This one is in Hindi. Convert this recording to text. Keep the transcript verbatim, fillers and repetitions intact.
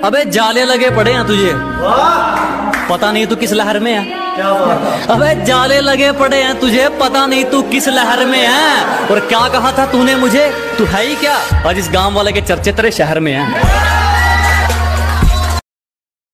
अबे जाले लगे पड़े हैं तुझे, पता नहीं तू किस लहर में है। अबे जाले लगे पड़े हैं तुझे, पता नहीं तू किस लहर में है। और क्या कहा था तूने मुझे, तू है ही क्या, आज इस गांव वाले के चर्चे तेरे शहर में है।